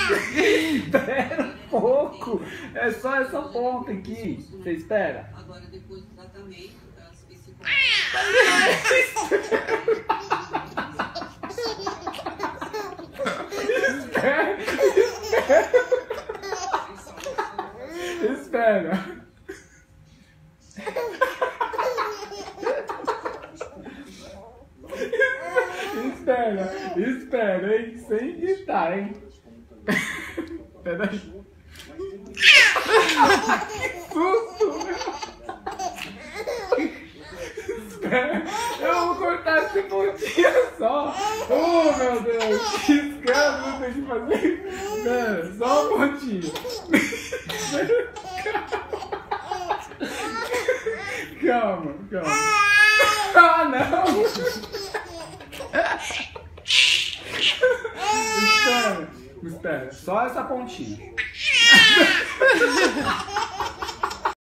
Espera um pouco. É só essa ponta aqui. Você espera? Agora, depois do tratamento, as psicólogas... Espera. Espera, hein? Sem gritar, hein? Peraí. Que susto, meu! Espera, eu vou cortar esse pontinho só. Oh, meu Deus, que escândalo tem que fazer. Espera, só um pontinho. Calma. Ah, não! Espera, só essa pontinha.